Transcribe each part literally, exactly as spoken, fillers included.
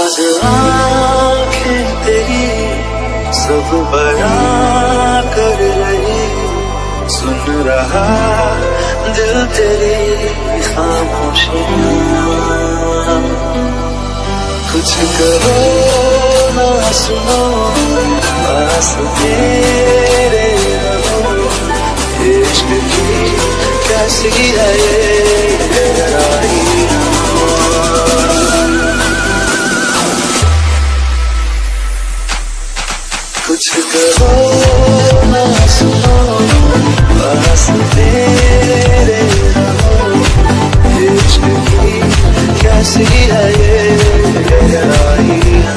राज आँखें तेरी सब बयां कर रही, सुन रहा दिल तेरी खामोशियां। कुछ कहो ना सुनो, पास तेरे रहो, इश्क की कैसी है ये गहराइयां। कुछ कहो ना सुनो, पास तेरे रहो, इश्क की कैसी है ये गहराइयां।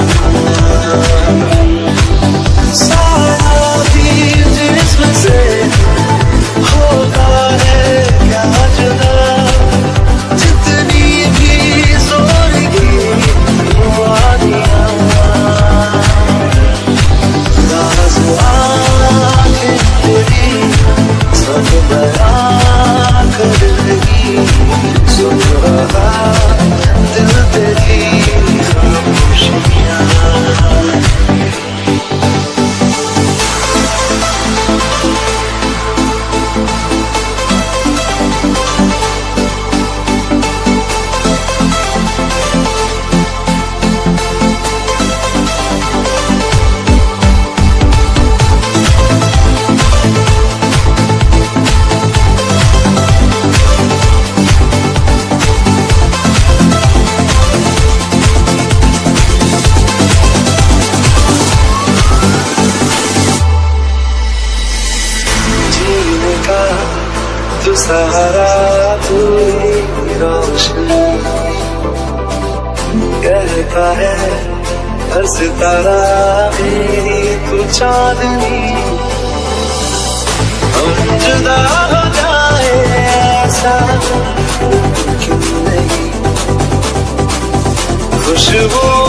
सारा भी जिस्म से होता है क्या जुदा, जितनी भी जोर की वो आदियां। राज आँखें तेरी सब बयां कर रही, सुन रहा दिल तेरी खामोशियां। तू सहारा तू ही रोशनी, कहता है हर सितारा मेरी तू चांदनी। हम जुदा हो जाए ऐसा क्यों नहीं, खुशबू